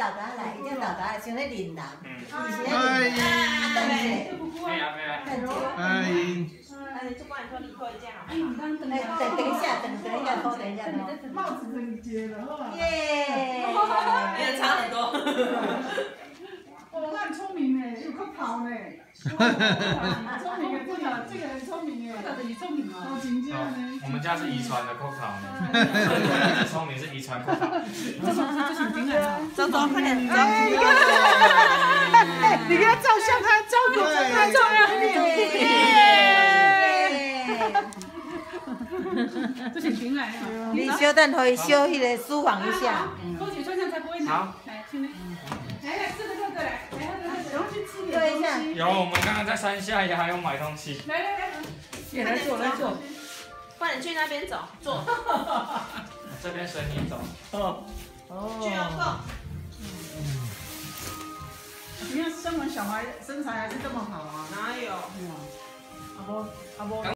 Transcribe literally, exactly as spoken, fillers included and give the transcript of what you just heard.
豆豆来，伊只豆豆像咧认人，伊是咧哎认人。啊，等一下， 可以啊，可以啊。 等一下。 哎， 哎，你就帮你说你拖一件好不哎，你好？ 刚等哎，等等一下，等等一下，拖等一下，拖。 帽子整接了，好吧？ 耶！ 也差很多。 哦，那很聪明哎，有个跑嘞。聪明哎，这个这个很聪明哎，这个很聪明啊。好紧张呢。 我们家是遗传的扣考呢，聪明是遗传扣考。 这是这是挺好。 走走，快点走。 哎，你看，哎，你跟他照相，他照口真太重要一点。这是挺来啊。 你小等，互伊小迄个舒缓一下。 多姐穿上才不会难。 好， 来，现在，来来，这个这个来，来来来，然后去吃点对一下。 有，我们刚刚在山下也还有买东西。 来来来，也来坐来坐。 快点去那边走，坐。 这边随你走。 哦。 去要够。 你看生完小孩身材还是这么好啊？ 哪有？ 阿波阿波。